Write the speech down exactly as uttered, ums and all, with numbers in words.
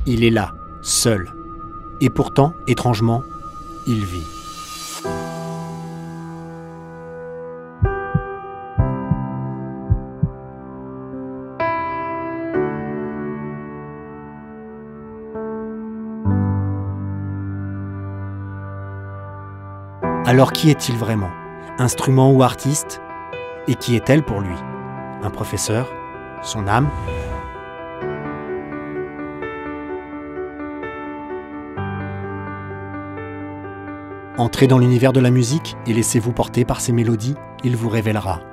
Il est là, seul. Et pourtant, étrangement, il vit. Alors qui est-il vraiment? Instrument ou artiste? Et qui est-elle pour lui? Un professeur? Son âme? Entrez dans l'univers de la musique et laissez-vous porter par ses mélodies, il vous révélera.